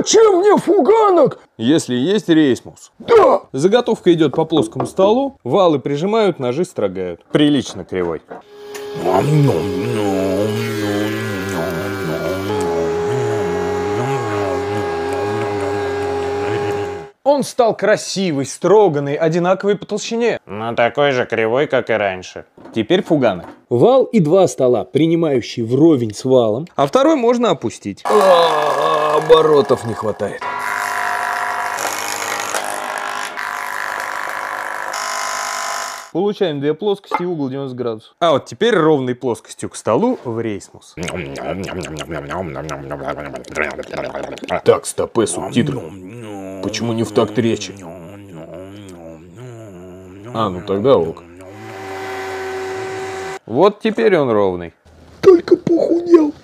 Зачем мне фуганок? Если есть рейсмус. Да. Заготовка идет по плоскому столу, валы прижимают, ножи строгают. Прилично кривой. Он стал красивый, строганный, одинаковый по толщине. Но такой же кривой, как и раньше. Теперь фуганы. Вал и два стола, принимающие вровень с валом. А второй можно опустить. Оборотов не хватает. Получаем две плоскости и угол 90 градусов. А вот теперь ровной плоскостью к столу в рейсмус. Так, стопы, субтитры. Почему не в такт речи? А, ну тогда ок. Вот теперь он ровный. Только похудел.